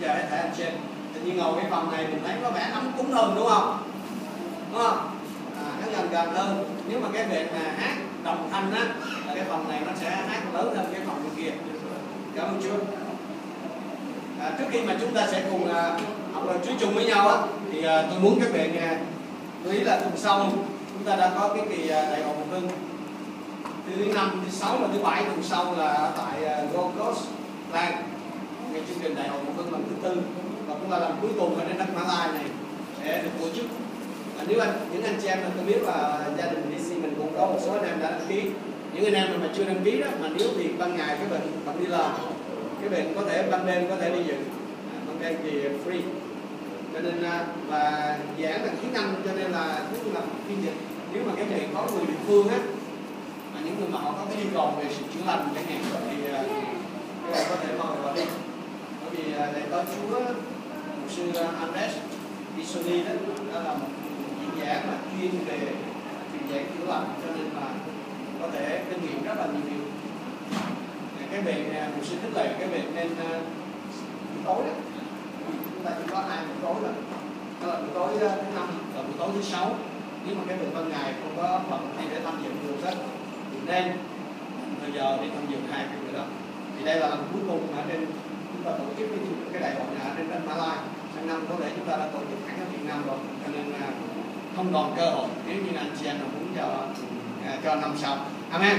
chào hết thảy anh chị em. Tự nhiên ngồi cái phòng này mình thấy có vẻ ấm cúng hơn đúng không? Đúng không? Nó gần hơn. Nếu mà cái việc mà hát đồng thanh á, là cái phòng này nó sẽ hát lớn hơn cái phòng bên kia. Cảm ơn Chúa. Trước khi mà chúng ta sẽ cùng học lời Chúa chung với nhau á, thì tôi muốn các bạn lưu ý là tuần sau chúng ta đã có cái kỳ đại hội Hưng thứ 5, thứ 6 và thứ 7. Tuần sau là tại Gold Coast Land, cái chương trình đại hội Hưng lần thứ 4 và cũng là lần cuối cùng ở trên đất Mã Lai này sẽ được tổ chức. Nếu những anh chị em tôi biết là gia đình DC mình cũng có một số anh em đã đăng ký. Những anh em mà chưa đăng ký đó, mà nếu thì ban ngày các bạn đi làm, các bạn có thể ban đêm có thể đi dự, ban đêm thì free. Cho nên và giảng là tiếng Anh, cho nên là cũng là phiên dịch. Nếu mà cái này có người địa phương á, mà những người mà họ có cái yêu cầu về sự chữa lành chẳng hạn, thì các bạn có thể mời vào đi. Bởi vì để có Chúa mục sư Andres Isoni đó là một diễn giả mà chuyên về truyền giảng chữa lành, cho nên là có thể kinh nghiệm rất là nhiều điều. Cái bệnh mục sư khích lệ cái bệnh nên buổi tối đó, chúng ta chỉ có 2 buổi tối rồi, đó là buổi tối thứ 5 và buổi tối thứ 6. Nếu mà cái bệnh ban ngày không có bận hay để tham dự được hết thì nên thời giờ để tham dự 2 cái buổi đó. Thì đây là lần cuối cùng ở trên chúng ta tổ chức cái đại hội ở trên đất Mã Lai. Sang năm có thể chúng ta đã tổ chức hẳn ở Việt Nam rồi, cho nên không còn cơ hội nếu như anh chị em muốn cho năm sau. Amen.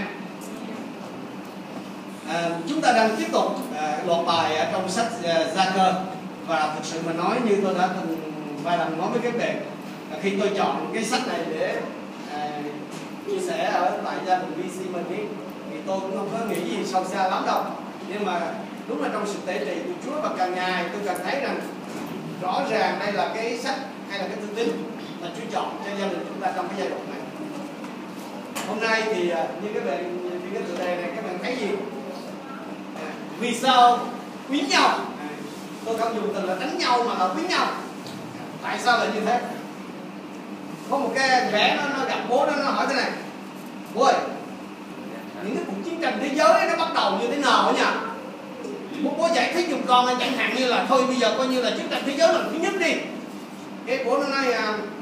Chúng ta đang tiếp tục loạt bài ở trong sách Gia-cơ, và thực sự mà nói như tôi đã từng vài lần nói với các bạn, khi tôi chọn cái sách này để chia sẻ ở tại gia đình VC mình thì tôi cũng không có nghĩ gì sâu xa lắm đâu, nhưng mà đúng là trong sự tế trị của Chúa và càng ngày tôi càng thấy rằng rõ ràng đây là cái sách hay là cái thư tín mà Chúa chọn cho gia đình chúng ta trong cái giai đoạn này. Hôm nay thì như các bạn như cái tựa đề này các bạn thấy gì? Vì sao quý nhau? Tôi không dùng từ là đánh nhau mà là quý nhau. Tại sao là như thế? Có một cái bé nó gặp bố nó hỏi thế này: bố ơi, những cái cuộc chiến tranh thế giới nó bắt đầu như thế nào nhỉ? Bố giải thích giùm con, chẳng hạn như là thôi bây giờ coi như là chiến tranh thế giới lần thứ nhất đi. Cái bố nó nói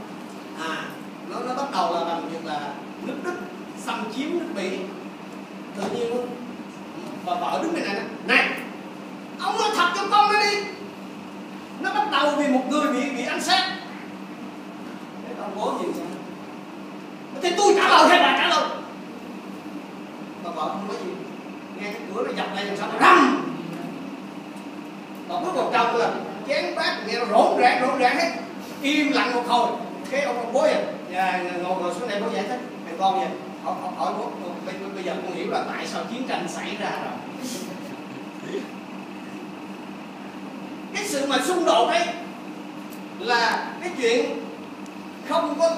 nó bắt đầu là bằng việc là nước Đức xâm chiếm nước Mỹ. Tự nhiên và vợ đứng bên này này, ông nói thật cho con nó đi, nó bắt đầu vì một người bị ăn sát. Thế ông bố gì sao? Thế tôi trả lời hay bà trả lời? Mà vợ không nói gì, nghe cái cửa nó dập lại làm sao nó rầm. Và bước vào trong là chén bát nghe nó rỗn ràng hết, im lặng một hồi. Cái ông bố vậy ngồi xuống đây, bố giải thích thằng con vậy, hỏi bố bây giờ con hiểu là tại sao chiến tranh xảy ra rồi. Cái sự mà xung đột ấy là cái chuyện không có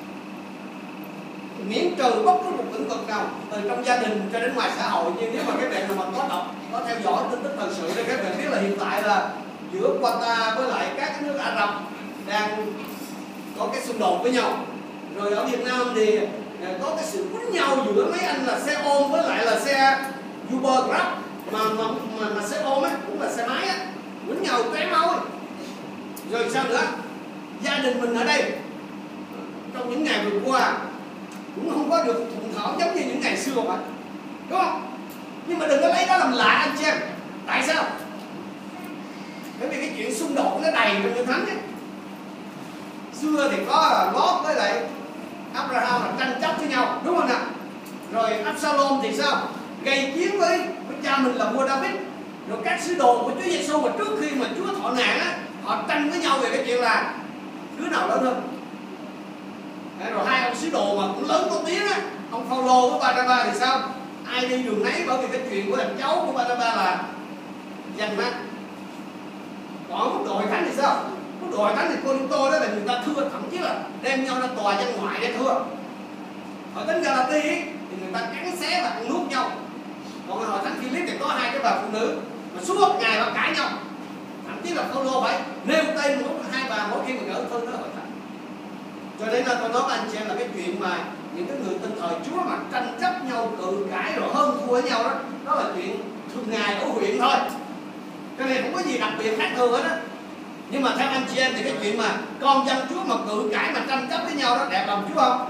miễn trừ bất cứ một lĩnh vực nào, từ trong gia đình cho đến ngoài xã hội. Nhưng nếu mà các bạn mà có đọc, có theo dõi tin tức thời sự thì các bạn biết là hiện tại là giữa Qatar với lại các nước Ả Rập đang có cái xung đột với nhau. Rồi ở Việt Nam thì có cái sự quýnh nhau giữa mấy anh là xe ôm với lại là xe Uber Grab, mà xe ôm á cũng là xe máy á, quýnh nhau cái máu ấy. Rồi sao nữa, gia đình mình ở đây trong những ngày vừa qua cũng không có được thuận thảo giống như những ngày xưa mà, đúng không? Nhưng mà đừng có lấy đó làm lạ anh chị em. Tại sao? Bởi vì cái chuyện xung đột nó đầy trong Kinh Thánh ấy. Xưa thì có Lót với lại Abraham là tranh chấp với nhau, đúng không nào? Rồi Absalom thì sao? Gây chiến với cha mình là vua David. Rồi các sứ đồ của Chúa Giêsu mà trước khi mà Chúa thọ nạn á, họ tranh với nhau về cái chuyện là đứa nào lớn hơn. Rồi hai ông sứ đồ mà cũng lớn có tiếng á, ông Phaolô với Barnabas thì sao? Ai đi đường nấy, bởi vì cái chuyện của thằng cháu của Barnabas là danh mắt. Còn mức độ hội thánh thì sao? Mức độ hội thánh thì Cô-rinh-tô đó là người ta thưa, thậm chí là đem nhau ra tòa dân ngoại để thưa. Hội thánh Ga-la-ti thì người ta cắn xé và ăn nuốt nhau. Còn hội thánh Philip thì có hai cái bà phụ nữ mà suốt ngày bà cãi nhau. Thậm chí là Phaolô phải nêu tên hai bà mỗi khi mà gửi thư tới hội thánh. Cho nên là tôi nói với anh chị em là cái chuyện mà những cái người tin thời Chúa mà tranh chấp nhau, cự cãi rồi hơn thua với nhau đó, đó là chuyện thường ngày ở huyện thôi. Cho nên không có gì đặc biệt khác thường hết á. Nhưng mà theo anh chị em thì cái chuyện mà con dân Chúa mà cự cãi mà tranh chấp với nhau đó đẹp lòng Chúa không?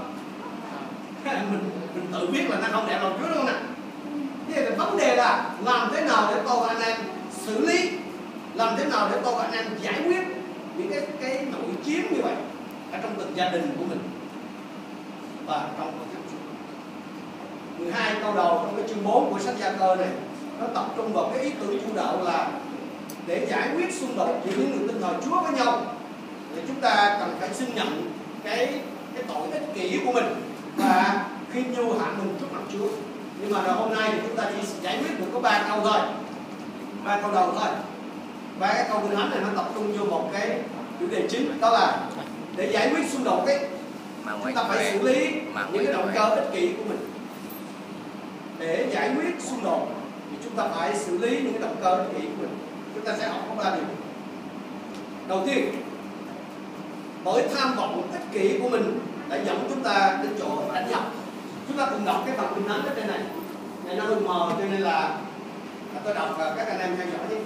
Mình tự biết là nó không đẹp lòng Chúa đúng không nè? Thế thì vấn đề là làm thế nào để tôi và anh em xử lý, làm thế nào để tôi và anh em giải quyết những cái nội chiến như vậy ở trong từng gia đình của mình và trong hội thánh Chúa. 12 câu đầu trong cái chương 4 của sách Gia Cơ này nó tập trung vào cái ý tưởng chủ đạo là để giải quyết xung đột giữa những người tin thờ Chúa với nhau thì chúng ta cần phải xưng nhận cái tội ích kỷ của mình và khi nhu hạn mình trước mặt Chúa. Nhưng mà hôm nay thì chúng ta chỉ giải quyết được có 3 câu thôi, 3 câu đầu thôi. Và cái câu Kinh Thánh này nó tập trung vô một cái chủ đề chính, đó là để giải quyết xung đột ấy, chúng ta phải xử lý những cái động cơ ích kỷ của mình. Để giải quyết xung đột thì chúng ta phải xử lý những cái động cơ ích kỷ của mình. Chúng ta sẽ học có 3 điều. Đầu tiên, bởi tham vọng ích kỷ của mình đã dẫn chúng ta đến chỗ đánh nhau. Chúng ta cùng đọc cái phần Kinh Thánh ở trên này. Này nó hơi mờ cho nên là tôi đọc và các anh em theo dõi đi.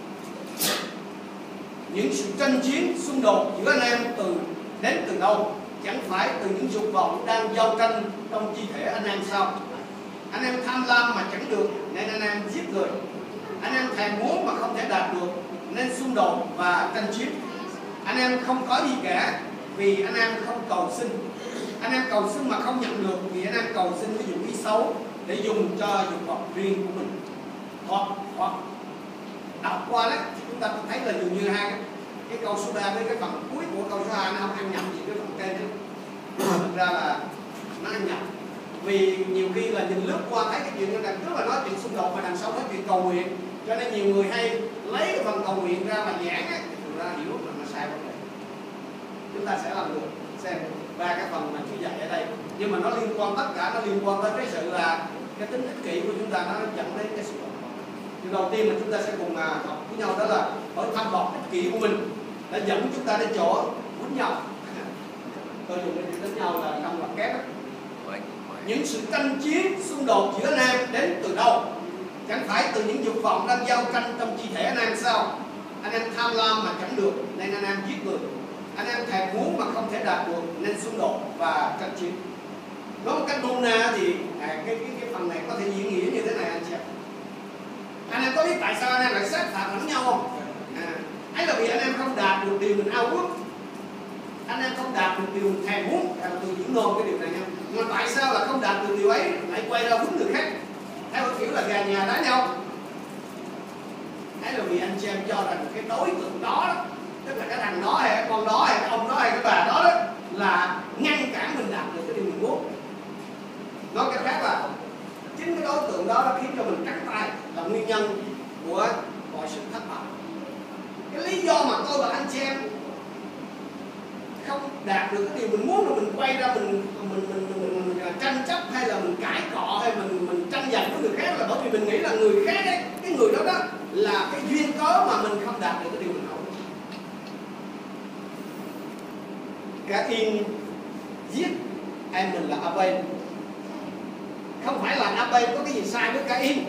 Những sự tranh chiến, xung đột giữa anh em đến từ đâu? Chẳng phải từ những dục vọng đang giao tranh trong chi thể anh em sao? Anh em tham lam mà chẳng được nên anh em giết người. Anh em thèm muốn mà không thể đạt được nên xung đột và tranh chiến. Anh em không có gì cả vì anh em không cầu xin. Anh em cầu xin mà không nhận được vì anh em cầu xin với dụng ý xấu để dùng cho dục vọng riêng của mình. Hoặc đọc qua đấy chúng ta thấy là dường như hai cái câu số 3 với cái phần cuối của câu số 2 nó không ăn nhập gì cái phần trên đấy. Thực ra là nó ăn nhập. Vì nhiều khi là nhìn lướt qua thấy cái chuyện như đằng trước là nói chuyện xung đột mà đằng sau nói chuyện cầu nguyện, cho nên nhiều người hay lấy cái phần cầu nguyện ra mà giảng ấy, thực ra hiểu là nó sai vấn đề. Chúng ta sẽ làm được xem ba cái phần mà Chúa dạy ở đây, nhưng mà nó liên quan, tất cả nó liên quan tới cái sự là cái tính ích kỷ của chúng ta, nó dẫn đến cái xung đột. Điều đầu tiên mà chúng ta sẽ cùng học với nhau đó là bởi tham vọng ích kỷ của mình đã dẫn chúng ta đến chỗ quýnh nhau. Tôi dùng cái chữ đánh nhau là trong ngoặc kép. Những sự tranh chiến, xung đột giữa anh em đến từ đâu? Chẳng phải từ những dục vọng đang giao tranh trong chi thể anh em sao? Anh em tham lam mà chẳng được nên anh em giết người. Anh em thèm muốn mà không thể đạt được nên xung đột và tranh chiến. Nói một cách nôm na thì cái phần này có thể diễn nghĩa như thế này anh chị ạ. Anh em có biết tại sao anh em lại sát phạt lẫn nhau không? Ấy là vì anh em không đạt được điều mình ao ước. Anh em không đạt được điều mình thèm muốn. Tôi diễn nôm cái điều này nha. Mà tại sao là không đạt được điều ấy lại quay ra quýnh người khác? Theo kiểu là gà nhà đá nhau. Ấy là vì anh chị em cho rằng cái đối tượng đó, tức là cái thằng đó hay cái con đó hay cái ông đó hay cái bà đó, là ngăn cản mình đạt được cái điều mình muốn. Nói cách khác là chính cái đối tượng đó nó khiến cho mình cắt tay, là nguyên nhân của mọi sự thất bại. Cái lý do mà tôi và anh chị em không đạt được cái điều mình muốn, rồi mình quay ra mình tranh chấp hay là mình cãi cọ hay mình tranh giành với người khác, là bởi vì mình nghĩ là người khác ấy, cái người đó là cái duyên cớ mà mình không đạt được cái điều mình muốn. Cain giết em mình là Abel. Không phải là Abel có cái gì sai với Cain,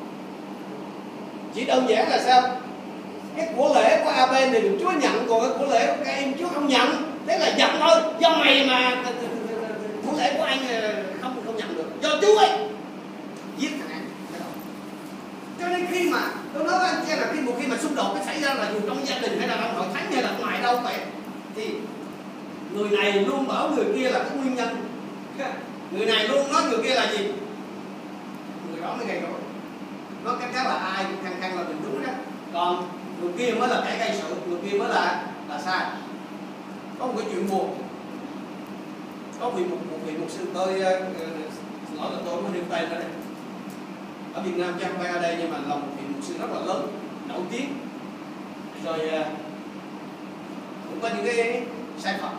chỉ đơn giản là sao? Cái của lễ của Abel thì được Chúa nhận, còn cái của lễ của Cain Chúa không nhận. Thế là giận thôi, do mày mà của lễ của anh không nhận được, do Chúa ấy giết thằng anh. Cho nên khi mà tôi nói với anh chị là một khi mà xung đột nó xảy ra là dù trong gia đình hay là trong hội thánh hay là ngoài đâu vậy, thì người này luôn bảo người kia là cái nguyên nhân, người này luôn nói người kia là gì, người đó mới gây rối. Nói cách khác là ai cũng khăng là mình đúng đó, còn người kia mới là kẻ gây sự, người kia mới là sai. Có một cái chuyện buồn, có một vị mục sư, tôi xin lỗi là tôi mới nêu tay ra đây, ở Việt Nam chắc không phải ở đây, nhưng mà là một vị mục sư rất là lớn, nổi tiếng, rồi cũng có những cái sai phạm.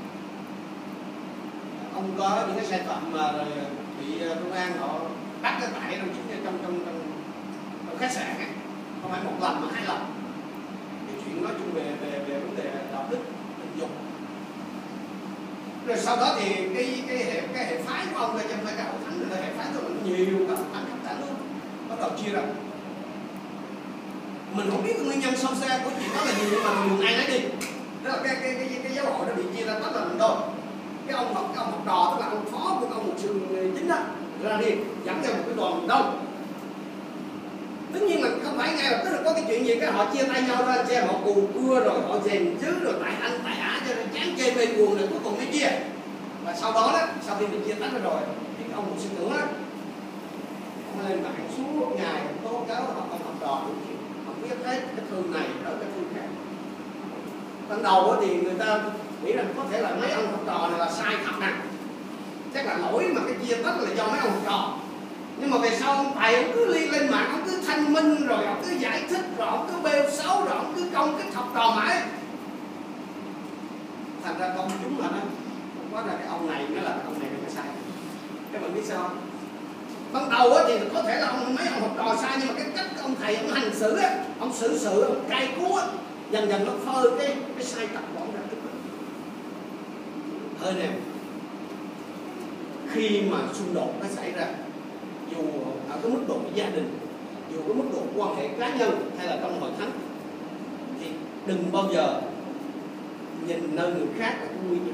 Ông có những cái sai phạm mà rồi bị công an họ bắt cái tại trong khách sạn ấy, không phải một lần mà 2 lần. Cái chuyện nói chung về vấn đề đạo đức tình dục. Rồi sau đó thì cái hệ phái của ông, trong phải cả hội thánh, là hệ phái của mình nhiều các bạn khắp cả nước bắt đầu chia ra. Mình không biết cái nguyên nhân sâu xa của chuyện đó là gì, nhưng mà mình ai nói đi. Đó là cái giáo hội nó bị chia ra tách là mình thôi. Cái ông học trò, tức là ông phó của ông mục sư chính đó, ra đi dẫn theo một cái đoàn đông. Tất nhiên là không phải ngay lập tức là có cái chuyện gì cái họ chia tay nhau ra, che họ cù cưa rồi họ dèm chứ rồi tại anh tại ả cho nên chán chê mê cuồng rồi cuối cùng mới chia. Và sau đó đó, sau khi mình chia tách ra rồi thì cái ông mục sư trưởng á, ông lên mạng suốt ngày tố cáo ông học trò không biết hết cái thư này ở cái thư khác. Ban đầu thì người ta nghĩ rằng có thể là mấy ông học trò này là sai thật nè, chắc là lỗi mà cái chia tách là do mấy ông học trò. Nhưng mà về sau ông thầy ông cứ lên mạng, ông cứ thanh minh rồi ông cứ giải thích rồi ông cứ bêu xấu rồi ông cứ công kích học trò mãi. Thành ra công chúng là nó quá là cái ông này mới là ông này sai. Các bạn biết sao không? Ban đầu thì có thể là mấy ông học trò sai, nhưng mà cái cách ông thầy ông hành xử á, ông xử sự ông cay cú á, dần dần nó phơi cái sai tập bỏ ra trước mặt. Hơi nè, khi mà xung đột nó xảy ra, dù ở cái mức độ gia đình, dù cái mức độ quan hệ cá nhân hay là trong hội thánh, thì đừng bao giờ nhìn nơi người khác là cái nguyên nhân.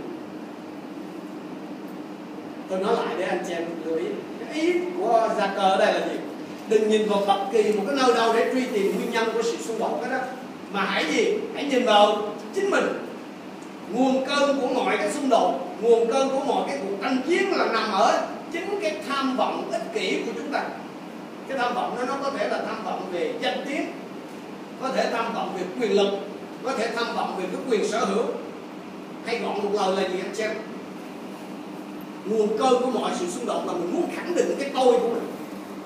Tôi nói lại để anh chị em lưu ý. Cái ý của Gia Cơ ở đây là gì? Đừng nhìn vào bất kỳ một cái nơi đâu để truy tìm nguyên nhân của sự xung đột đó, mà hãy gì? Hãy nhìn vào chính mình. Nguồn cơn của mọi cái xung đột, nguồn cơn của mọi cái cuộc tranh chiến là nằm ở chính cái tham vọng ích kỷ của chúng ta. Cái tham vọng đó nó có thể là tham vọng về danh tiếng, có thể tham vọng về quyền lực, có thể tham vọng về cái quyền sở hữu, hay gọn một lời là gì anh xem? Nguồn cơn của mọi sự xung đột là mình muốn khẳng định cái tôi của mình.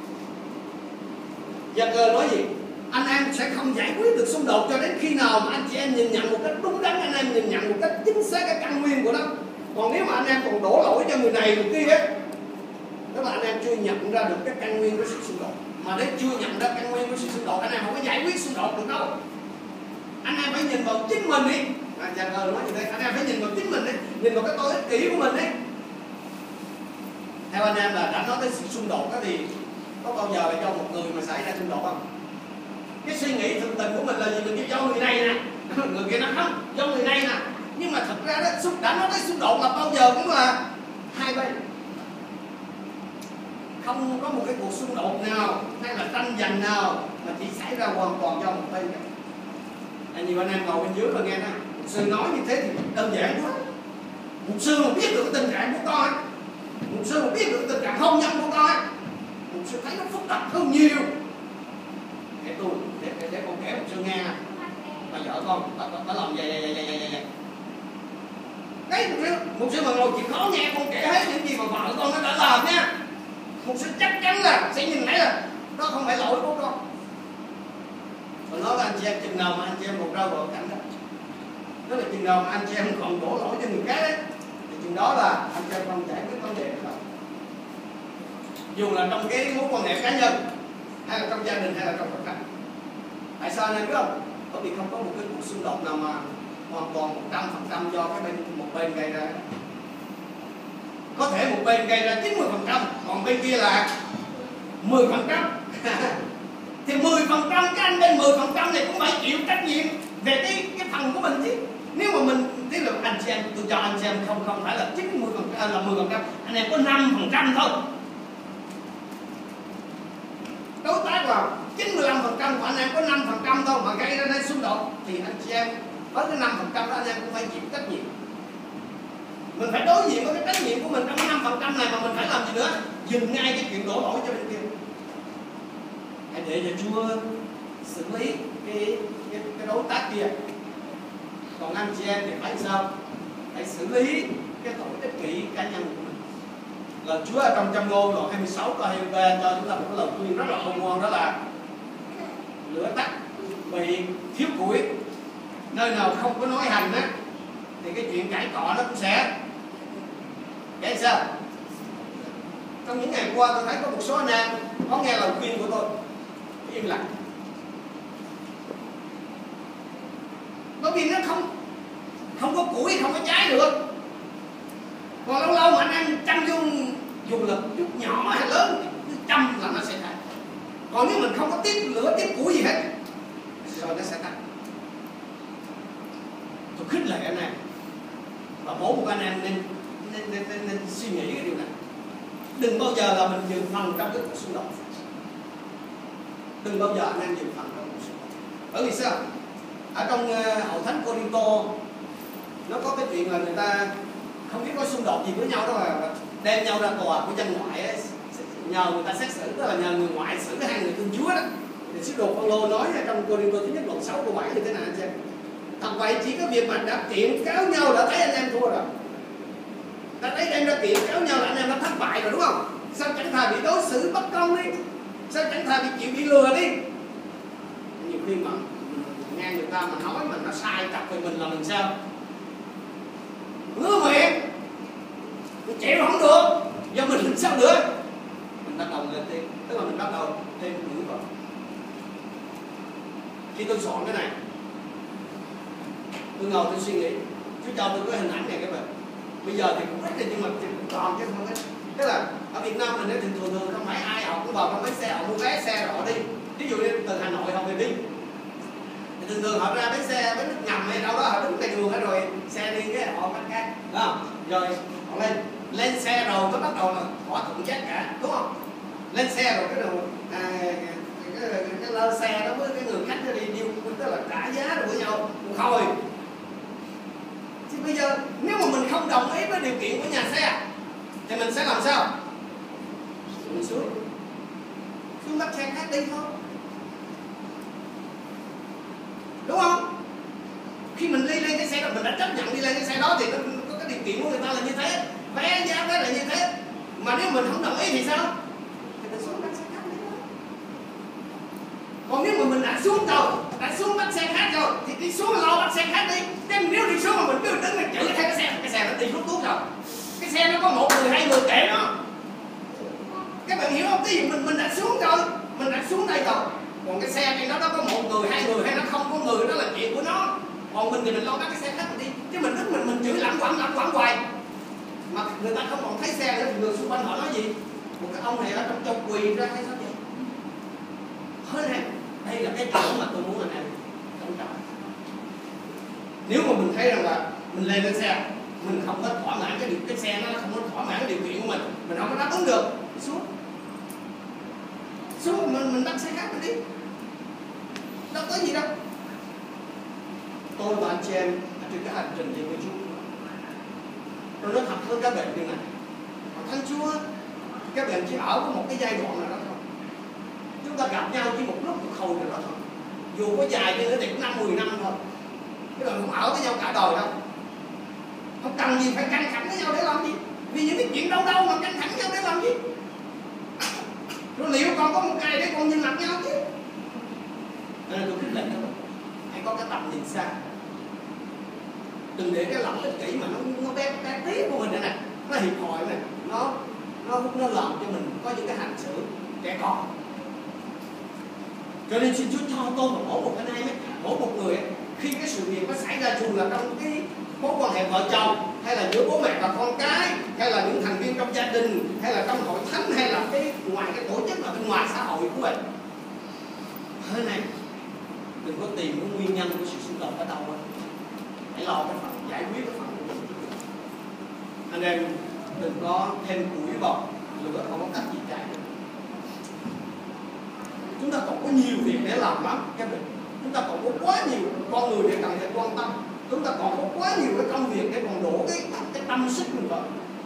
Gia Cơ nói gì? Anh em sẽ không giải quyết được xung đột cho đến khi nào mà anh chị em nhìn nhận một cách đúng đắn, anh em nhìn nhận một cách chính xác cái căn nguyên của nó. Còn nếu mà anh em còn đổ lỗi cho người này người kia ấy, tức là anh em chưa nhận ra được cái căn nguyên của sự xung đột. Mà nếu chưa nhận ra căn nguyên của sự xung đột, anh em không có giải quyết xung đột được đâu. Anh em phải nhìn vào chính mình đi. Gia Cơ nói như thế, anh em phải nhìn vào chính mình đi, nhìn vào cái tôi ích kỷ của mình đi. Theo anh em là đã nói tới sự xung đột đó thì có bao giờ là do một người mà xảy ra xung đột không? Cái suy nghĩ thực tình của mình là gì? Mình do người này nè, người kia nói không, do người này nè. Nhưng mà thật ra đó, đã nói tới xung đột là bao giờ cũng là hai bên. Không có một cái cuộc xung đột nào hay là tranh giành nào mà chỉ xảy ra hoàn toàn do một bên. Nhiều anh em ngồi bên dưới và nghe nè, mục sư nói như thế thì đơn giản quá. Mục sư mà biết được cái tình trạng của con, mục sư mà biết được tình trạng hôn nhân của con, mục sư thấy nó phức tạp hơn nhiều. Để con kể mục sư nghe nè, bà vợ con bà làm vậy. Đấy, mục sư mà ngồi chịu khó nghe con kể hết những gì mà vợ con nó đã làm nha. Mục sư chắc chắn là sẽ nhìn thấy là đó không phải lỗi của con. Còn nói là anh chị em chừng nào mà anh chị em còn rơi vào cảnh đó, đó là chừng nào mà anh chị em còn đổ lỗi cho người khác ấy, thì chừng đó là anh chị em không giải quyết vấn đề đó. Dù là trong cái mối quan hệ cá nhân, hay là trong gia đình, hay là trong cuộc sống. Tại sao anh em biết không? Bởi vì không có một cái cuộc xung đột nào mà hoàn toàn 100% do cái một bên gây ra. Có thể một bên gây ra 90%, còn bên kia là 10%. Thì 10% cái anh bên 10% này cũng phải chịu trách nhiệm về cái phần của mình chứ. Nếu mà mình tức là anh chị em, tôi cho anh chị em không phải là 90% là 10%, anh em có 5% thôi. Đối tác là 95% của anh em có 5% thôi mà gây ra nên xung đột, thì anh chị em với cái 5% đó anh em cũng phải chịu trách nhiệm. Mình phải đối diện với cái trách nhiệm của mình trong cái 5% này, mà mình phải làm gì nữa? Dừng ngay cái chuyện đổ lỗi cho bên kia. Hãy để cho Chúa xử lý cái đối tác kia. Còn anh chị em thì phải sao? Hãy xử lý cái tội ích kỷ cá nhân của mình. Lời Chúa ở trong Châm Ngôn đoạn 26 câu 23 cho chúng ta một cái lời khuyên rất là khôn ngoan, đó là lửa tắt bị thiếu củi, nơi nào không có nói hành á thì cái chuyện cãi cọ nó cũng sẽ vậy. Sao trong những ngày qua tôi thấy có một số anh em có nghe lời khuyên của tôi im lặng, bởi vì nó không có củi, không có cháy được. Còn lâu lâu mà anh em chăm vô dù là chút nhỏ hay lớn, chăm là nó sẽ thành. Còn nếu mình không có tiếp lửa, tiếp củi gì hết, rồi nó sẽ tắt. Tôi khích lệ anh em và mỗi một anh em nên suy nghĩ cái điều này. Đừng bao giờ là mình dự phần trong cái cuộc xung đột. Đừng bao giờ anh em dự phần trong cuộc xung đột. Bởi vì sao? Ở trong hội thánh Corinto nó có cái chuyện là người ta không biết có xung đột gì với nhau, đó là đem nhau ra tòa của dân ngoại ấy, nhờ người ta xét xử, tức là nhờ người ngoại xử cái hai người thương Chúa đó. Thì sứ đồ Phaolô nói trong Corinto thứ nhất đoạn 6 câu 7 như thế nào anh xem? Thật vậy chỉ có việc mà đã kiện cáo nhau đã thấy anh em thua rồi, đã thấy đem ra kiện cáo nhau là anh em đã thất bại rồi, đúng không? Sao chẳng thà bị đối xử bất công đi, sao chẳng thà bị lừa đi. Nhiều khi mà nghe người ta mà nói mà nó sai trật về mình là mình sao? Ngứa miệng, mình chịu không được, do mình làm sao nữa? Mình bắt đầu lên thêm, tức là mình bắt đầu thêm ngữ vào. Khi tôi soạn cái này, tôi ngồi tôi suy nghĩ, Chúa cho tôi cái hình ảnh này các bạn. Bây giờ thì cũng ít rồi nhưng mà cũng còn chứ không ít. Tức là ở Việt Nam mình thì thường không phải ai họ cũng vào trong mấy xe, họ mua vé xe rồi họ đi. Ví dụ như từ Hà Nội họ về đi, thì thường họ ra bến xe, bến nước ngầm hay đâu đó họ đứng ngoài đường hết rồi xe đi cái họ bắt cái, đúng không? Rồi họ lên xe rồi mới bắt đầu là thỏa thuận giá cả, đúng không? Lên xe rồi cái đầu cái lơ xe đó với cái người khách nó đi điêu, tức là trả giá rồi với nhau thôi. Thì bây giờ nếu mà mình không đồng ý với điều kiện của nhà xe thì mình sẽ làm sao? Mình xuống bắt xe khác đi thôi, đúng không? Khi mình đi lên cái xe đó, mình đã chấp nhận đi lên cái xe đó thì nó có cái điều kiện của người ta là như thế, vé giá vé là như thế. Mà nếu mình không đồng ý thì sao? Thì mình xuống bắt xe khác đi thôi. Còn nếu mà mình đã xuống rồi, đã xuống bắt xe khác rồi thì đi xuống lo bắt xe khác đi. Nếu đi xuống mà mình cứ đứng mình chửi theo cái xe nó đi rút tuốt rồi. Cái xe nó có một người hai người kệ nó. Các bạn hiểu không? Cái gì mình đã xuống rồi, mình đã xuống đây rồi. Còn cái xe này nó có một người hai người hay nó không có người, đó là chuyện của nó. Còn mình thì mình lo bắt cái xe khác mình đi, chứ mình đứng mình chửi lẳng quẳng hoài mà người ta không còn thấy xe nữa thì người xung quanh họ nói gì? Một cái ông này ở trong châu quỳ ra hay sao vậy? Hơn này, đây là cái chỗ mà tôi muốn anh em tôn trọng. Nếu mà mình thấy rằng là mình lên cái xe, mình không có thỏa mãn cái xe nó không có thỏa mãn cái điều kiện của mình không có đáp ứng được, xuống mình bắt xe khác mình đi, đâu có gì đâu. Tôi và anh chị em trên cái hành trình về với Chúa, tôi nói thật với các bạn điều này, Thánh Chúa, các bạn chỉ ở một cái giai đoạn nào đó thôi. Chúng ta gặp nhau chỉ một lúc một hồi nào đó thôi, dù có dài như thế thì cũng 5-10 năm thôi, cái đời không ở với nhau cả đời đâu. Không cần gì phải căng thẳng với nhau để làm gì, vì những cái chuyện đâu mà căng thẳng nhau để làm gì. Rồi liệu còn có một ngày để còn nhìn mặt nhau chứ? Nên tôi khích lệ các bạn, hãy có cái tầm nhìn xa. Đừng để cái lòng ích kỷ mà nó bé tí của mình này, nó hiệp hội này, nó làm cho mình có những cái hành xử trẻ con. Cho nên xin Chúa cho tôi và mỗi một anh em ấy, mỗi một người ấy, khi cái sự việc nó xảy ra dù là trong cái mối quan hệ vợ chồng, hay là giữa bố mẹ và con cái, hay là những thành viên trong gia đình, hay là trong hội thánh, hay là cái ngoài cái tổ chức mà bên ngoài xã hội của mình, thế này đừng có tìm cái nguyên nhân của sự xung đột ở đâu ấy. Hãy lo cái phần giải quyết cái phần của mình. Anh em đừng có thêm củi vào lửa không có cách gì chạy được. Chúng ta còn có nhiều việc để làm lắm các bạn. Chúng ta còn có quá nhiều con người để cần phải quan tâm. Chúng ta còn có quá nhiều cái công việc để còn đổ cái tâm sức mình vào.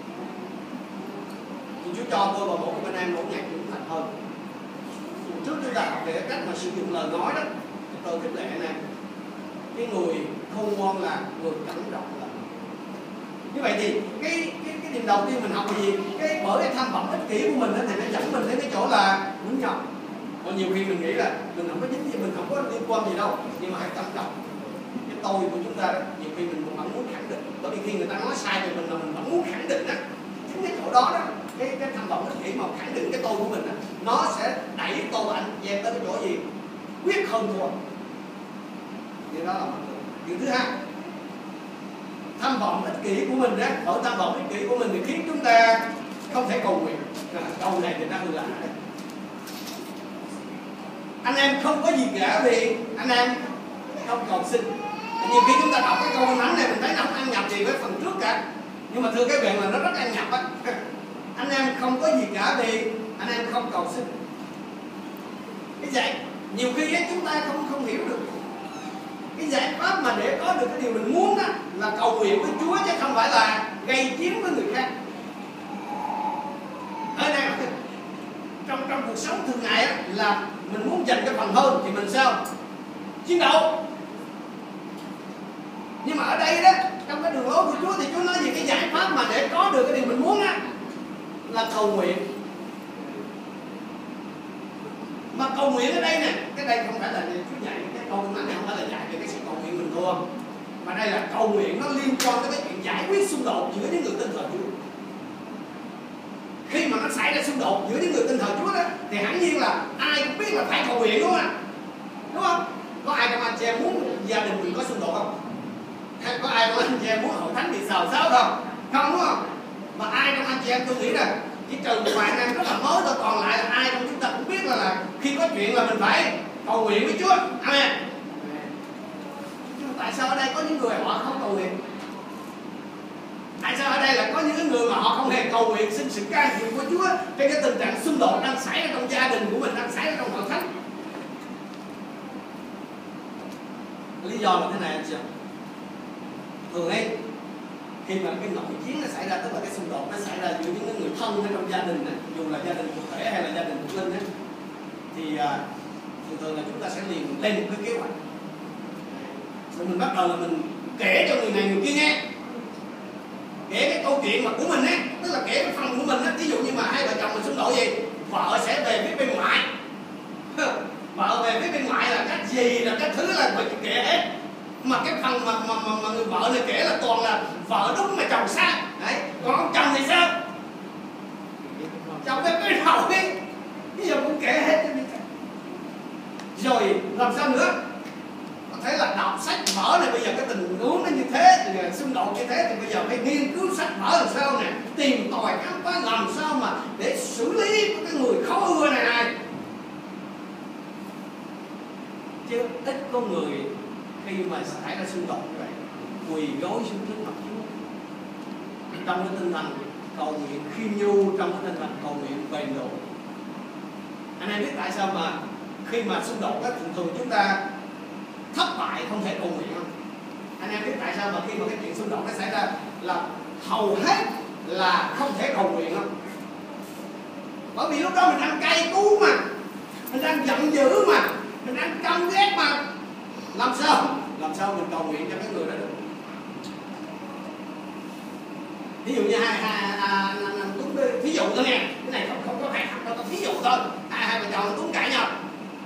Thì Chúa cho tôi và mỗi anh em mỗi ngày trưởng thành hơn. Trước chúng ta học về cái cách mà sử dụng lời nói đó, tôi khích lệ anh em, cái người khôn ngoan là người cẩn trọng là. Như vậy thì cái điểm đầu tiên mình học là gì? Bởi cái tham vọng ích kỷ của mình thì nó dẫn mình đến cái chỗ là muốn nhau. Còn nhiều khi mình nghĩ là mình không có dính gì, mình không có liên quan gì đâu, nhưng mà hãy cẩn trọng. Cái tôi của chúng ta đó, nhiều khi mình vẫn muốn khẳng định, bởi vì khi người ta nói sai về mình là mình vẫn muốn khẳng định đó. Chính cái chỗ đó đó, cái tham vọng ích kỷ mà khẳng định cái tôi của mình đó, nó sẽ đẩy tôi và anh em tới cái chỗ gì? Quyết không thua. Điều đó là điều thứ hai. Tham vọng ích kỷ của mình đó, ở tham vọng ích kỷ của mình thì khiến chúng ta không thể cầu nguyện. Câu này thì nó hư lạ đấy. anh em không có gì cả vì anh em không cầu xin. Nhiều khi chúng ta đọc cái câu ngắn này mình thấy nó không ăn nhập gì với phần trước cả, nhưng mà thưa các bạn là nó rất ăn nhập á. Anh em không có gì cả vì anh em không cầu xin. Cái vậy nhiều khi ấy, chúng ta không hiểu được cái giải pháp mà để có được cái điều mình muốn đó là cầu nguyện với Chúa, chứ không phải là gây chiến với người khác. Ở đây trong cuộc sống thường ngày á, là mình muốn giành cái phần hơn thì mình sao chiến đấu. Nhưng mà ở đây đó, trong cái đường lối của Chúa thì Chúa nói về cái giải pháp mà để có được cái điều mình muốn á là cầu nguyện. Mà cầu nguyện ở đây nè, cái đây không phải là Chúa dạy cái câu nói này, không phải là dạy về cái sự cầu nguyện bình thường, mà đây là cầu nguyện nó liên quan tới cái chuyện giải quyết xung đột giữa những người tin thờ Chúa. Khi mà nó xảy ra xung đột giữa những người tin thờ Chúa đó, thì hẳn nhiên là ai cũng biết là phải cầu nguyện, đúng không ạ? Đúng không? Có ai trong anh chị em muốn gia đình mình có xung đột không? Hay có ai trong anh chị em muốn hội thánh bị xào xáo không? Không, đúng không? Mà ai trong anh chị em tôi nghĩ là chỉ trừ một vài năm rất là mới thôi, còn lại là ai trong chúng ta cũng biết là khi có chuyện là mình phải cầu nguyện với Chúa. Amen. Nhưng tại sao ở đây có những người họ không cầu nguyện? Tại sao ở đây là có những người mà họ không hề cầu nguyện xin sự can dự của Chúa trên cái tình trạng xung đột đang xảy ra trong gia đình của mình, đang xảy ra trong hội thánh? Lý do là thế này anh chị ạ. Thường ấy, khi mà cái nội chiến nó xảy ra, tức là cái xung đột nó xảy ra giữa những người thân ở trong gia đình này, dù là gia đình cụ thể hay là gia đình thuộc linh ấy, thì thường là chúng ta sẽ liền lên một cái kế hoạch. Rồi mình bắt đầu là mình kể cho người này người kia nghe, kể cái câu chuyện mà của mình ấy, tức là kể cái phần của mình ấy. Ví dụ như mà hai vợ chồng mình xung đột gì, vợ sẽ về phía bên ngoại, vợ về phía bên ngoại là cách gì là cách thứ là phải kể hết. Mà cái phần mà người vợ này kể là toàn là vợ đúng mà chồng sai. Đấy, còn ông chồng thì sao? Chồng cái đầu ấy, bây giờ cũng kể hết. Rồi làm sao nữa? Có thể là đọc sách vở này, bây giờ cái tình huống nó như thế, thì xung đột như thế, thì bây giờ phải nghiên cứu sách vở làm sao nè, tìm tòi khám phá làm sao mà để xử lý cái người khó ưa này. Chứ ít có người khi mà xảy ra xung đột như vậy quỳ gối xuống trước mặt Chúa trong cái tinh thần cầu nguyện khiêm nhu, trong cái tinh thần cầu nguyện bền độ. Anh em biết tại sao mà khi mà xung đột đó, thường chúng ta thất bại không thể cầu nguyện không? Anh em biết tại sao mà khi mà cái chuyện xung đột nó xảy ra là hầu hết là không thể cầu nguyện không? Bởi vì lúc đó mình đang cay cú mà, mình đang giận dữ mà, mình đang căm ghét mà, làm sao mình cầu nguyện cho cái người đó được? Ví dụ như anh Tuấn, ví dụ thôi nè, cái này không có hài hước đâu, ví dụ thôi, hai vợ chồng Tuấn cãi nhau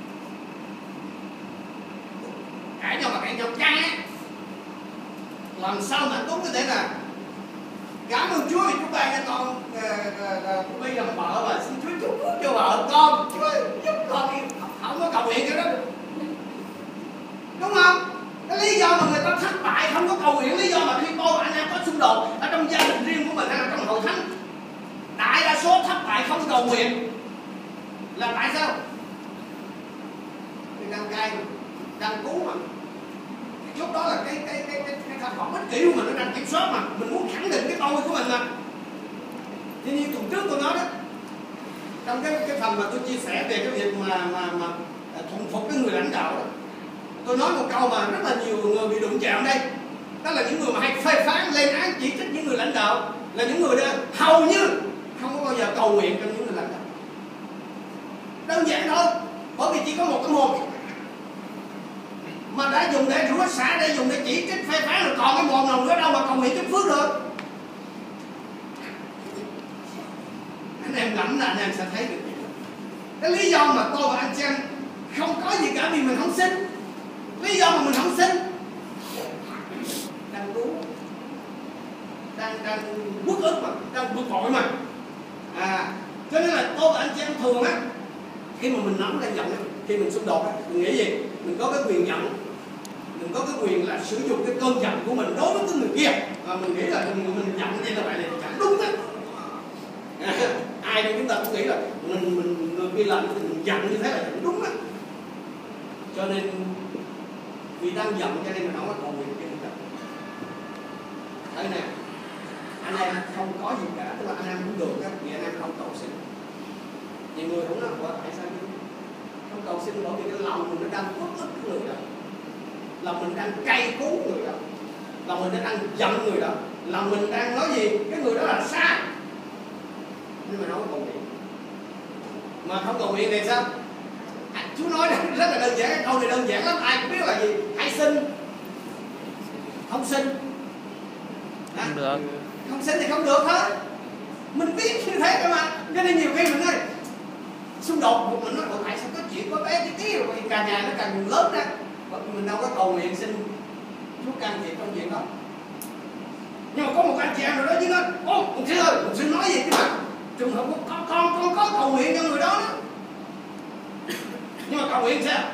mà cãi nhau căng á, làm sao mà Tuấn có thể là cảm ơn Chúa vì Chúa ban cho con bây giờ vợ và xin Chúa chúc phước cho vợ con, Chúa giúp con đi, không có cầu nguyện cái đó được, đúng không? Cái lý do mà người ta thất bại không có cầu nguyện, lý do mà khi tôi anh em có xung đột ở trong gia đình riêng của mình hay là trong hội thánh, đại đa số thất bại không cầu nguyện là tại sao? Mình đang cay, đang cứu mà. Lúc đó là cái tham vọng ích kỷ của mình nó đang kiểm soát mà, mình muốn khẳng định cái tôi của mình mà. Thế như tuần trước tôi nói đó, trong cái phần mà tôi chia sẻ về cái việc mà thuần phục cái người lãnh đạo đó, tôi nói một câu mà rất là nhiều người bị đụng chạm đây, đó là những người mà hay phê phán lên án chỉ trích những người lãnh đạo, là những người đó hầu như không có bao giờ cầu nguyện cho những người lãnh đạo. Đơn giản thôi, bởi vì chỉ có một cái mồm mà đã dùng để rủa xả, để dùng để chỉ trích phê phán, rồi còn cái mồm nào nữa đâu mà cầu nguyện chúc phước được. Anh em ngẫm là anh em sẽ thấy được cái lý do mà tôi và anh chị em không có gì cả vì mình không xin. Lý do mà mình không xin, đang cứu, đang bức ức mà, đang bực bội mà. Cho nên là tôi và anh chị em thường á, khi mà mình nóng lên giận, khi mình xung đột á, mình nghĩ gì? Mình có cái quyền giận, mình có cái quyền là sử dụng cái cơn giận của mình đối với cái người kia, và mình nghĩ là mình giận như là vậy là chẳng đúng á. Ai trong chúng ta cũng nghĩ là mình người kia làm thì mình giận như thế là chẳng đúng á. Cho nên vì đang giận cho nên mình không có cầu nguyện cho mình giận. Thấy nè, anh em không có gì cả, tức là anh em cũng được á, vì anh em không cầu xin. Nhiều người cũng nói tại sao không cầu xin, bởi vì cái lòng mình nó đang uất ức người đó, lòng mình đang cay cú người đó, lòng mình đang giận người đó, lòng mình đang nói gì cái người đó là sai, nhưng mà nó không cầu nguyện. Mà không cầu nguyện thì sao? Chú nói rất là đơn giản, cái câu này đơn giản lắm, ai cũng biết là gì? Hãy xin, không xin không được, không xin thì không được hết. Mình biết như thế cơ mà. Cho nên nhiều khi mình nói xung đột, mình nói tại sao có chuyện có bé tí rồi càng ngày nó càng lớn ra, bởi vì mình đâu có cầu nguyện xin Chúa can thiệp trong chuyện đó. Nhưng mà có một anh chị em nào đó chứ nó, ô ông Sư ơi, ông Sư nói gì chứ mà trường hợp con có cầu nguyện cho người đó đó. Nhưng mà cầu nguyện sao?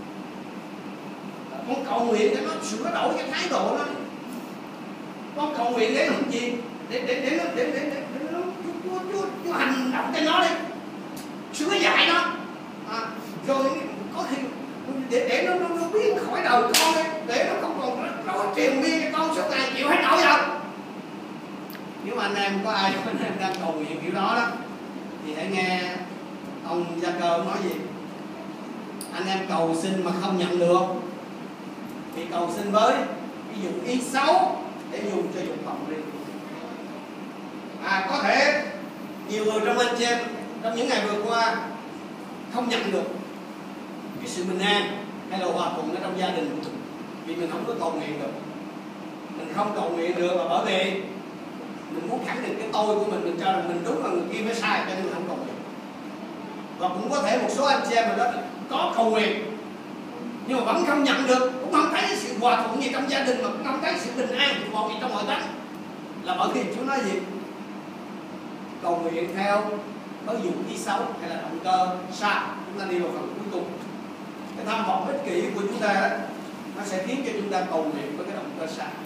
Con cầu nguyện để nó sửa đổi cái thái độ đó. Con cầu nguyện để làm gì? Để nó Chúa hành động cho nó đi, sửa dạy nó, rồi có khi để nó biến khỏi đời con đi, để nó không còn nó triền miên cho con suốt ngày chịu hết nổi đâu. Nếu mà anh em có ai anh em đang cầu nguyện kiểu đó đó, thì hãy nghe ông Gia-cơ nói gì. Anh em cầu xin mà không nhận được thì cầu xin với cái dụng ý xấu để dùng cho dục vọng riêng. Có thể nhiều người trong anh chị em trong những ngày vừa qua không nhận được cái sự bình an hay là hòa thuận ở trong gia đình của mình, vì mình không có cầu nguyện được. Mình không cầu nguyện được là bởi vì mình muốn khẳng định cái tôi của mình cho rằng mình đúng và người kia mới sai, cho nên mình không cầu nguyện. Và cũng có thể một số anh chị em mình đó có cầu nguyện nhưng mà vẫn không nhận được, cũng không thấy sự hòa thuận gì trong gia đình, mà cũng không thấy sự bình an một gì trong nội tánh, là bởi vì Chúa nói gì? Cầu nguyện theo có dụng ý xấu hay là động cơ sai. Chúng ta đi vào phần cuối cùng. Cái tham vọng ích kỷ của chúng ta đó, nó sẽ khiến cho chúng ta cầu nguyện với cái động cơ sai.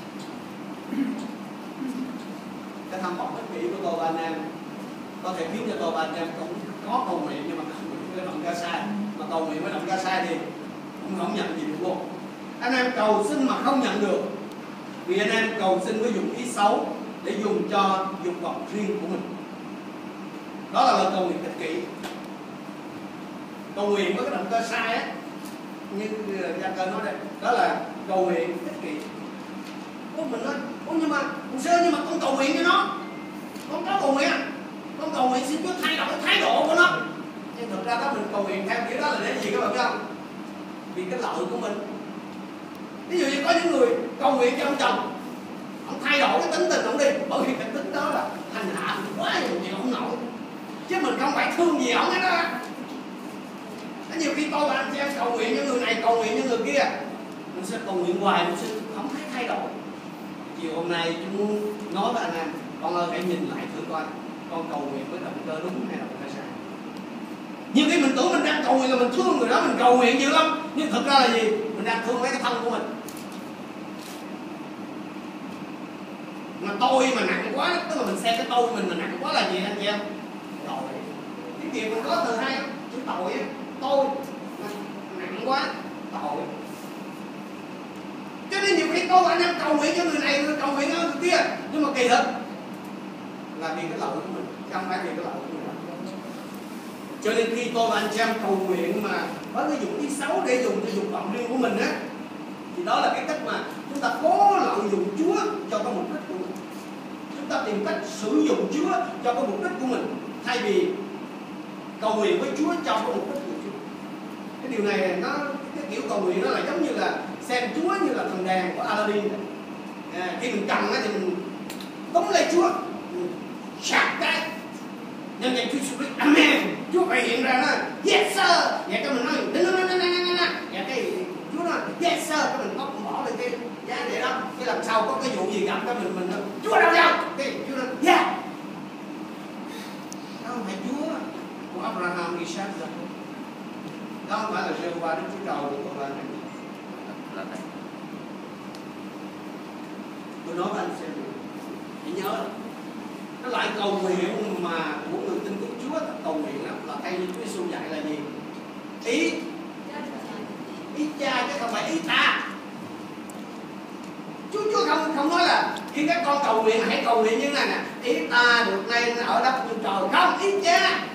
Cái tham vọng ích kỷ của tôi và anh em có thể khiến cho tôi và anh em cũng có cầu nguyện nhưng mà cầu nguyện với động cơ sai. Mà cầu nguyện với động cơ sai thì cũng không nhận gì được luôn. Anh em cầu xin mà không nhận được vì anh em cầu xin với dụng ý xấu để dùng cho dục vọng riêng của mình. Đó là lời cầu nguyện ích kỷ. Cầu nguyện với cái động cơ sai á, như Gia-cơ nói đây, đó là cầu nguyện ích kỷ. Mình nói, nhưng mà con cầu nguyện cho nó, con có cầu nguyện, con cầu nguyện xin Chúa thay đổi thái độ của nó. Nhưng thực ra đó mình cầu nguyện theo kiểu đó là để gì các bạn biết không? Vì cái lợi của mình. Ví dụ như có những người cầu nguyện cho ông chồng, ông thay đổi cái tính tình ông đi, bởi vì cái tính đó là hành hạ quá nhiều chuyện không nổi, chứ mình không phải thương gì ông hết đó. Nhiều khi tôi và anh chị em cầu nguyện cho người này, cầu nguyện cho người kia, mình sẽ cầu nguyện hoài, mình sẽ không thấy thay đổi. Chiều hôm nay chúng muốn nói với anh em, con ơi hãy nhìn lại thử coi, con cầu nguyện với động cơ đúng hay động cơ sai. Nhiều khi mình tưởng mình đang cầu nguyện là mình thương người đó, mình cầu nguyện dữ lắm, nhưng thực ra là gì? Mình đang thương mấy cái thân của mình. Mà tôi mà nặng quá, tức là mình xem cái tôi mình mà nặng quá là gì anh chị em? Tội. Cái việc mình có từ hai chữ tội á, tôi mà nặng quá, tội. Cho nên nhiều khi tôi anh em cầu nguyện cho người này, cầu nguyện cho người kia, nhưng mà kỳ thực là vì cái lỗi của mình, chứ không phải vì cái lỗi của mình. Cho nên khi tôi và anh chị em cầu nguyện mà có cái dụng ý xấu để dùng cho dục vọng riêng của mình á, thì đó là cái cách mà chúng ta cố lợi dụng Chúa cho cái mục đích của mình. Chúng ta tìm cách sử dụng Chúa cho cái mục đích của mình, thay vì cầu nguyện với Chúa cho cái mục đích của Chúa. Cái điều này nó, cái kiểu cầu nguyện nó là giống như là xem Chúa như là thần đèn của Aladdin. Khi mình cần thì mình tóm lấy Chúa, sạc cái nhân danh Chúa Jesus, Amen, Chúa phải hiện ra nó yes sir, vậy cái mình nói vậy cái Chúa nói yes sir, cái mình bỏ lên cái giá vậy đó. Cái lần sau có cái vụ gì gặp cái mình nói Chúa đâu đâu, cái Chúa nói yeah. Đó không phải Chúa của Abraham, Isaac, Jacob. Đó không phải là Jehovah Đức Chúa Trời của tôi là này. Tôi nói với anh xem, hãy nhớ cái loại cầu nguyện mà của người tin của Chúa, cầu nguyện đó là thay như Chúa Giêsu dạy là gì? Ý ý cha chứ không phải ý ta. Chúa không nói là khi các con cầu nguyện hãy cầu nguyện như này nè, ý ta được nên ở đất như trời, không, ý cha.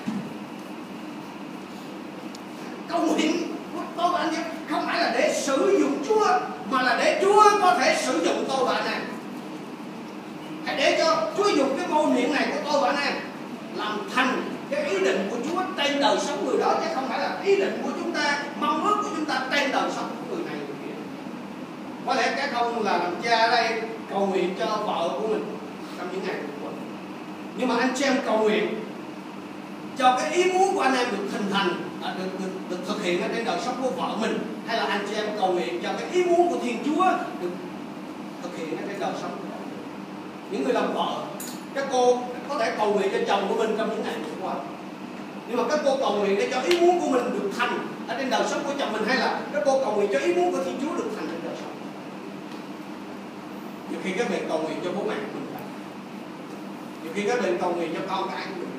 Cầu nguyện của tôi và anh em không phải là để sử dụng Chúa, mà là để Chúa có thể sử dụng tôi và anh em. Hãy để cho Chúa dùng cái môn miệng này của tôi và anh em làm thành cái ý định của Chúa trên đời sống người đó, chứ không phải là ý định của chúng ta, mong ước của chúng ta trên đời sống của người này người kia. Có lẽ các ông là làm cha ở đây cầu nguyện cho vợ của mình trong những ngày vừa qua, nhưng mà anh chị em cầu nguyện cho cái ý muốn của anh em được hình thành, được thực hiện ở trên đời sống của vợ mình, hay là anh chị em cầu nguyện cho cái ý muốn của Thiên Chúa được thực hiện ở trên đời sống của mình. Những người làm vợ, các cô có thể cầu nguyện cho chồng của mình trong những ngày vừa qua, nhưng mà các cô cầu nguyện để cho ý muốn của mình được thành ở trên đời sống của chồng mình, hay là các cô cầu nguyện cho ý muốn của Thiên Chúa được thành trên đời sống. Nhiều khi các bạn cầu nguyện cho bố mẹ của mình, nhiều khi các bạn cầu nguyện cho con cái của mình.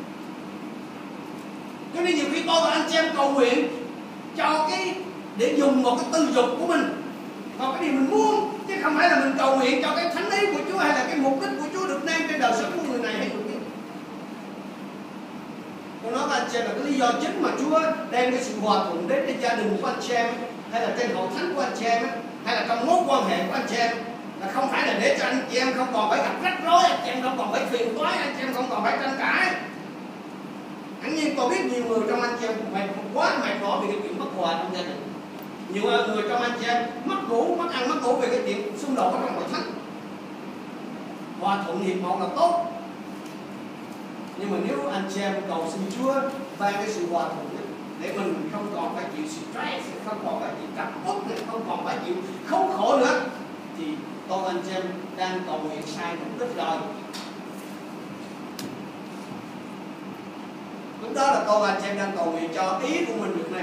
Cho nên nhiều khi tôi và anh chị em cầu nguyện cho cái để dùng một cái tư dục của mình vào cái điều mình muốn, chứ không phải là mình cầu nguyện cho cái thánh ý của Chúa hay là cái mục đích của Chúa được nên trên đời sống của người này hay người kia. Tôi nói với anh chị em là cái lý do chính mà Chúa đem cái sự hòa thuận đến trên gia đình của anh chị em, hay là trên hội thánh của anh chị em, hay là trong mối quan hệ của anh chị em, là không phải là để cho anh chị em không còn phải gặp rắc rối, anh chị em không còn phải phiền toái, anh chị em không còn phải tranh cãi. Hẳn nhiên tôi biết nhiều người trong anh chị em quá mệt mỏi vì cái chuyện bất hòa trong gia đình. Nhiều người trong anh chị em mất ngủ, mất ăn, mất ngủ về cái chuyện xung đột ở trong hội thánh. Hòa thuận hiệp một là tốt, nhưng mà nếu anh chị em cầu xin Chúa ban cái sự hòa thuận để mình không còn phải chịu stress, không còn phải chịu cặp ức, không còn phải chịu khốn khổ nữa, thì tôi anh chị em đang cầu nguyện sai mục đích rồi. Lúc đó là tôi và anh chị em đang cầu nguyện cho ý của mình được này.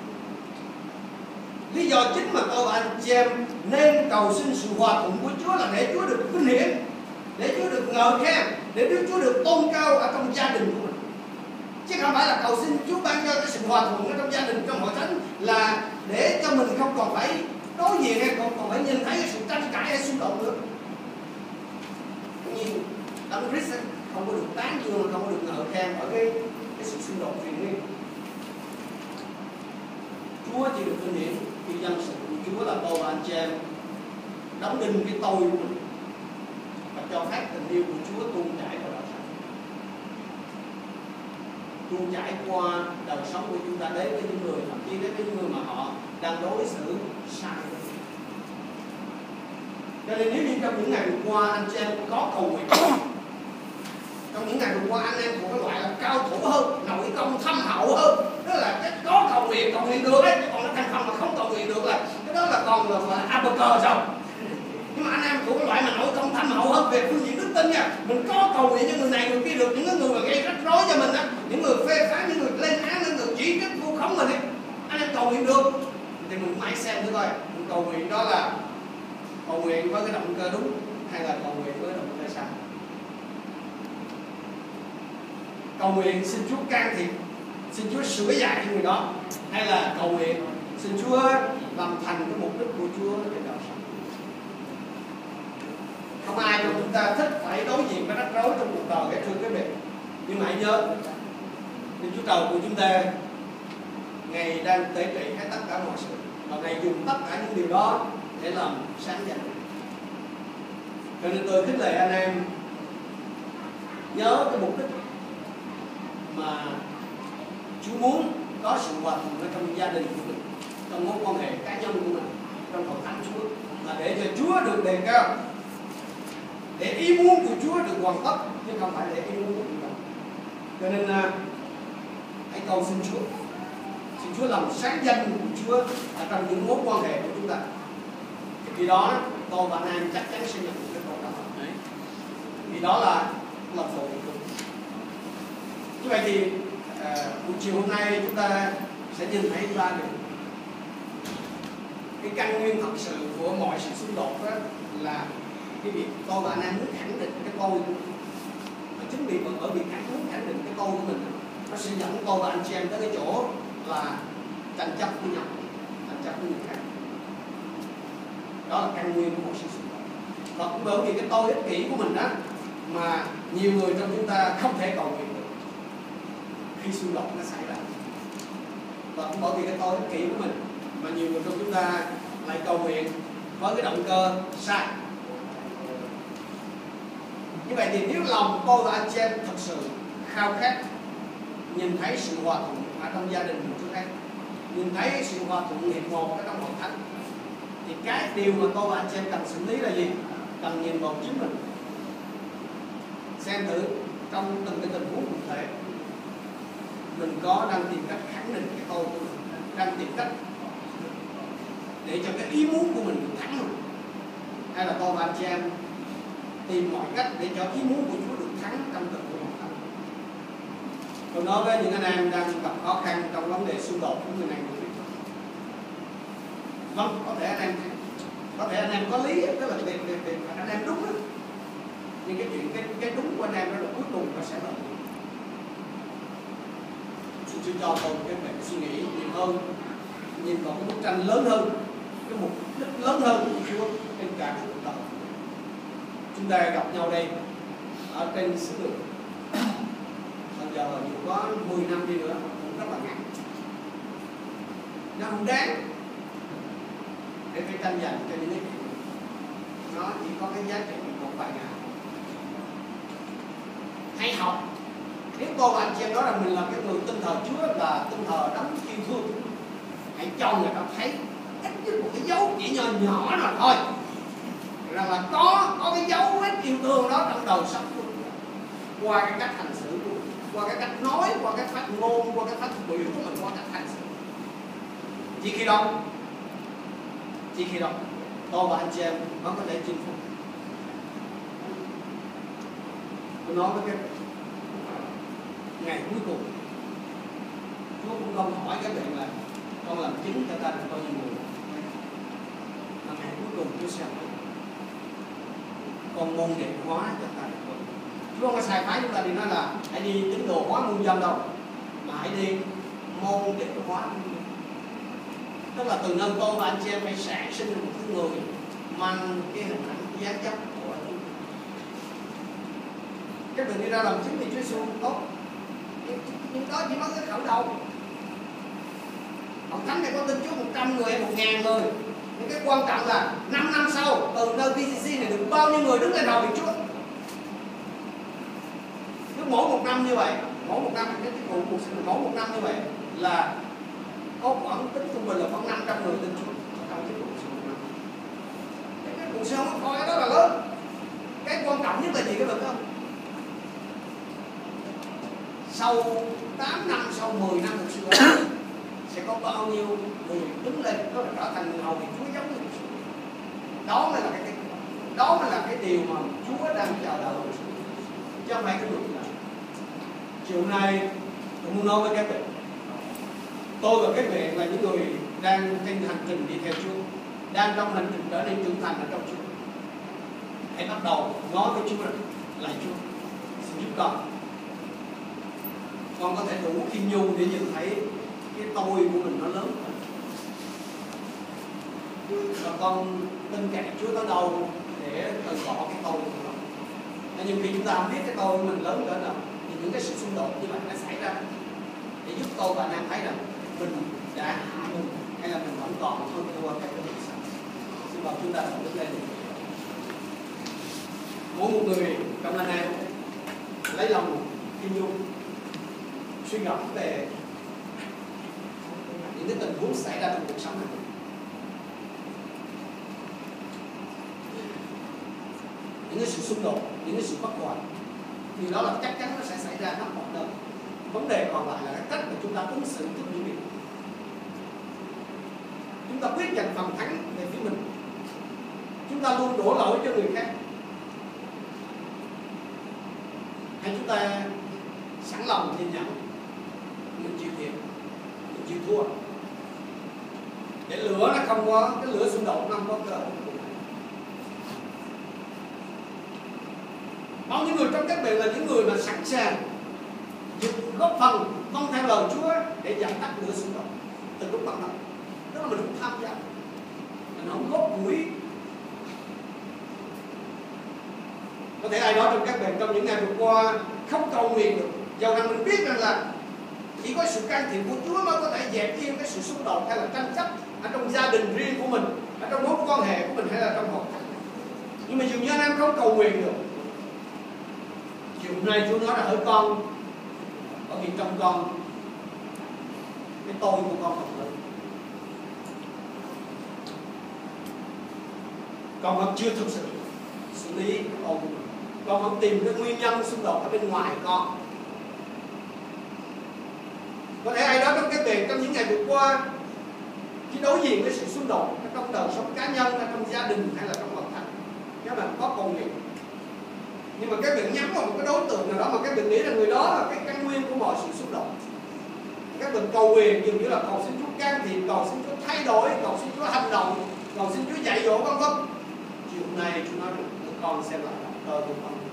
Lý do chính mà tôi và anh chị em nên cầu xin sự hòa thuận của Chúa là để Chúa được vinh hiển, để Chúa được ngợi khen, để Chúa được tôn cao ở trong gia đình của mình, chứ không phải là cầu xin Chúa ban cho cái sự hòa thuận ở trong gia đình, trong hội thánh là để cho mình không còn phải đối diện hay không còn phải nhìn thấy cái sự tranh cãi hay xung đột nữa. Nhưng Đấng Christ không có được tán dương, không có được ngợi khen ở cái sự xung đột truyền liên. Chúa chỉ được vinh hiển khi dân sự của Chúa là tôi và anh chị em đóng đinh cái tôi của mình và cho phép tình yêu của Chúa tuôn chảy vào đời sống, tuôn chảy qua đời sống của chúng ta đến với những người, thậm chí đến với những người mà họ đang đối xử sai. Cho nên nếu như trong những ngày vừa qua anh chị em có cầu nguyện, trong những ngày vừa qua anh em của cái loại là cao thủ hơn, nội công thâm hậu hơn, đó là cái có cầu nguyện được đấy, còn cái thành phần mà không cầu nguyện được là cái đó là còn là upper rồi. Nhưng mà anh em của cái loại mà nội công thâm hậu hơn về phương diện đức tin nha, mình có cầu nguyện cho người này người kia được, những người mà gây rắc rối cho mình á, những người phê phán, những người lên án, những người chỉ trích vu khống mình ấy, anh em cầu nguyện được thì mình phải xem thử coi mình cầu nguyện đó là cầu nguyện với cái động cơ đúng hay là cầu nguyện với động cơ sai. Cầu nguyện xin Chúa can thiệp, xin Chúa sửa dạy cho người đó, hay là cầu nguyện xin Chúa làm thành cái mục đích của Chúa trên đời sống. Không ai trong chúng ta thích phải đối diện với rắc rối trong cuộc đời, cái thưa quý vị. Nhưng mà hãy nhớ, Đức Chúa Trời của chúng ta, Ngài đang tế trị hết tất cả mọi sự, và Ngài dùng tất cả những điều đó để làm sáng danh. Cho nên tôi khích lệ anh em nhớ cái mục đích mà Chúa muốn có sự hòa thuận ở trong gia đình của mình, trong mối quan hệ cá nhân của mình, trong hội thánh Chúa, là để cho Chúa được đề cao, để ý muốn của Chúa được hoàn tất, chứ không phải để ý muốn của chúng ta. Cho nên hãy cầu xin Chúa làm sáng danh của Chúa ở trong những mối quan hệ của chúng ta. Vì đó tôi và anh em chắc chắn sẽ nhận được cái câu đó. Vì đó là lòng cầu nguyện. Như vậy thì buổi chiều hôm nay chúng ta sẽ nhìn thấy ba điều. Cái căn nguyên thật sự của mọi sự xung đột đó là cái việc tôi và anh em muốn khẳng định cái tôi của mình. Và chính vì bởi vì muốn khẳng định cái tôi của mình, nó sẽ dẫn tôi và anh chị em tới cái chỗ là tranh chấp với nhau, tranh chấp với người khác. Đó là căn nguyên của một sự xung đột. Và cũng bởi vì cái tôi ích kỷ của mình đó mà nhiều người trong chúng ta không thể cầu nguyện được khi xung đột nó xảy ra. Và cũng bởi vì cái tôi ích kỷ của mình mà nhiều người trong chúng ta lại cầu nguyện với cái động cơ sai. Như vậy thì nếu lòng tôi và anh chị em thật sự khao khát nhìn thấy sự hòa thuận ở trong gia đình mình trước hết, nhìn thấy sự hòa thuận hiệp một ở trong hội thánh, thì cái điều mà tôi và anh chị em cần xử lý là gì? Cần nhìn vào chính mình, xem thử trong từng cái tình huống cụ thể mình có đang tìm cách khẳng định cái tôi của mình, đang tìm cách để cho cái ý muốn của mình được thắng không? Hay là tôi và anh chị em tìm mọi cách để cho ý muốn của Chúa được thắng trong từng cuộc hội thánh. Tôi nói với những anh em đang gặp khó khăn trong vấn đề xung đột của người này người kia. Vâng, có thể anh em có lý, tức là anh em đúng đó. Nhưng cái chuyện cái đúng của anh em đó là cuối cùng nó sẽ là Chúa cho tôi cái việc suy nghĩ nhiều hơn, nhìn vào cái bức tranh lớn hơn, cái mục đích lớn hơn của Chúa trên cả cuộc đời. Chúng ta gặp nhau đây ở trên xứ đường. Bây giờ dù có 10 năm đi nữa cũng rất là ngắn. Nó không đáng để phải tranh giành cho những cái chuyện. Nó chỉ có cái giá trị một vài ngày. Hãy học. Nếu tôi và anh chị em nói rằng mình là cái người tin thờ Chúa, là tin thờ đấng yêu thương, hãy cho người ta thấy ít nhất một cái dấu chỉ nhỏ nhỏ là thôi, rằng là có cái dấu vết yêu thương đó trong đời sống của mình, qua cái cách hành xử của mình, qua cái cách nói, qua cái phát ngôn, qua cái phát biểu của mình, qua cách hành xử. Chỉ khi đó tôi và anh chị em mới có thể chinh phục. Tôi nói với cái ngày cuối cùng, Chúa cũng không hỏi cái việc là con làm chứng cho ta được bao nhiêu người, mà ngày cuối cùng Chúa sẽ hỏi con môn đệ hóa cho ta được bao nhiêu. Chúa không có sai phái chúng ta đi nói là hãy đi tín đồ hóa muôn dân đâu, mà hãy đi môn đệ hóa. Tức là từ nơi tôi và anh chị em phải sản sinh một cái người mang cái hình ảnh giá chấp của Chúa. Các bạn đi ra làm chứng thì Chúa Giêsu tốt, nhưng đó chỉ mới cái khởi đầu. Hội thánh này có tin Chúa 100 người hay 1.000 người, nhưng cái quan trọng là 5 năm sau từ nơi VCC này được bao nhiêu người đứng lên đầu vị Chúa. Cứ mỗi một năm như vậy, mỗi một năm như vậy là có khoảng tính trung bình là khoảng 500 người tin Chúa trong cái cuộc sống. Cái cuộc sống coi đó là lớn. Cái quan trọng nhất là gì các bạn không? Sau 8 năm, sau 10 năm thực sự sẽ có bao nhiêu người đứng lên có thể trở thành người hầu vị Chúa giống như Chúa. Đó mới là cái điều mà Chúa đang chờ đợi, chứ không phải cái việc là chiều nay tôi muốn nói với các bạn, tôi và các bạn là những người đang trên hành trình đi theo Chúa, đang trong hành trình trở nên trưởng thành ở trong Chúa. Hãy bắt đầu nói với Chúa rằng lạy Chúa, xin giúp con có thể đủ khiêm nhu để nhìn thấy cái tôi của mình nó lớn hơn. Và con tin cậy Chúa tới đâu để từ bỏ cái tôi của mình. Nhưng khi chúng ta không biết cái tôi của mình lớn cỡ nào thì những cái sự xung đột như vậy nó xảy ra, để giúp tôi và anh em thấy rằng mình đã hạ mình hay là mình vẫn còn hơn thua cái việc sao. Xin mời chúng ta cùng đứng lên. Mỗi một người trong anh em lấy lòng khiêm nhu, suy ngẫm về những cái tình huống xảy ra trong cuộc sống này. Những cái sự xung đột, những cái sự bất hòa, điều đó là chắc chắn nó sẽ xảy ra khắp mọi nơi. Vấn đề còn lại là cái cách mà chúng ta ứng xử trước những việc. Chúng ta quyết giành phần thắng về phía mình, chúng ta luôn đổ lỗi cho người khác, hay chúng ta sẵn lòng nhìn nhận mình chịu thiệt, mình chịu thua, để lửa nó không có, cái lửa xung đột nó không có cơ hội. Bao nhiêu người trong các bạn là những người mà sẵn sàng góp phần vâng theo lời Chúa để giảm tắt lửa xung đột từ lúc ban đầu. Tức là mình không tham gia, mình không góp mũi. Có thể ai đó trong các bạn trong những ngày vừa qua không cầu nguyện được, dầu rằng mình biết rằng là chỉ có sự can thiệp của Chúa mới có thể dẹp yên cái sự xung đột hay là tranh chấp ở trong gia đình riêng của mình, ở trong mối quan hệ của mình hay là trong hội thánh. Nhưng mà dường như anh em không cầu nguyện được. Chiều hôm nay Chúa nói là hỡi con, bởi vì trong con cái tôi của con thật lớn, con vẫn chưa thực sự xử lý cái tôi của mình. Con vẫn tìm cái nguyên nhân xung đột ở bên ngoài con. Có thể ai đó trong cái việc trong những ngày vừa qua khi đối diện với sự xung đột trong đời sống cá nhân, trong gia đình hay là trong hội thánh, các bạn có cầu nguyện, nhưng mà các bạn nhắm vào một cái đối tượng nào đó mà các bạn nghĩ là người đó là cái căn nguyên của mọi sự xung đột. Các bạn cầu nguyện dường như là cầu xin Chúa can thiệp, cầu xin Chúa thay đổi, cầu xin Chúa hành động, cầu xin Chúa dạy dỗ vân vân. Chiều hôm nay Chúa nói rằng con xem lại động cơ của con.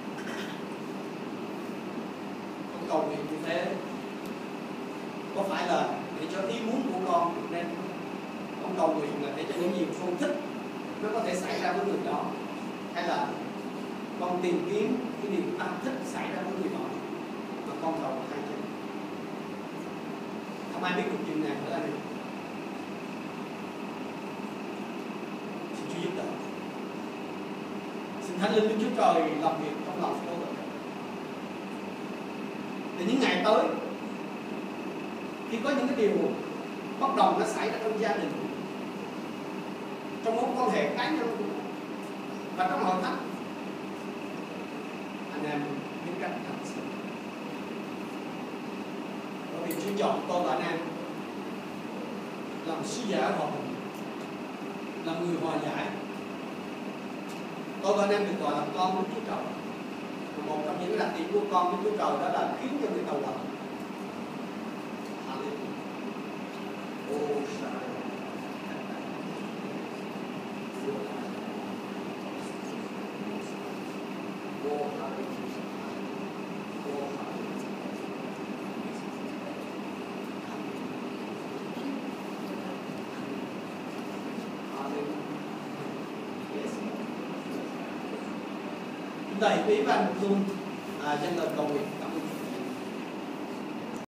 Con cầu nguyện như thế có phải là để cho ý muốn của con nên con cầu nguyện là để cho những gì con thích nó có thể xảy ra với người đó, hay là con tìm kiếm cái điều ta thích xảy ra với người đó mà con cầu hai chân? Không ai biết được chuyện này nữa anh. Xin Chúa giúp đỡ. Xin Thánh Linh Đức Chúa Trời làm việc trong lòng tôi. Để những ngày tới, khi có những cái điều bất đồng nó xảy ra trong gia đình, trong mối quan hệ cá nhân và trong hội thánh, anh em biết cách hành xử. Bởi vì Chúa chọn tôi và anh em làm sứ giả hòa bình, làm người hòa giải. Tôi và anh em được gọi là con của Chúa Trời. Và một trong những đặc điểm của con của Chúa Trời đó là khiến cho người ta hòa bình. Chúng ta hãy ý và anh luôn dâng lời cầu nguyện.